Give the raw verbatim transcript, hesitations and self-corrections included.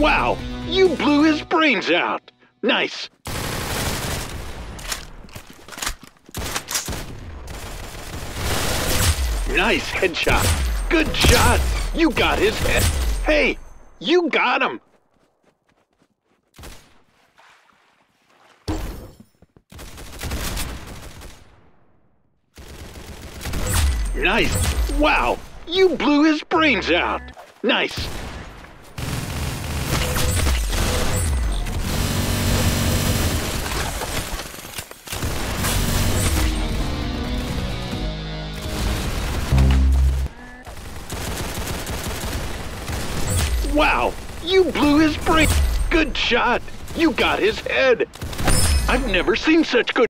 Wow, you blew his brains out. Nice. Nice headshot. Good shot. You got his head. Hey, you got him. Nice. Wow, you blew his brains out. Nice. Wow, you blew his brain. Good shot. You got his head. I've never seen such good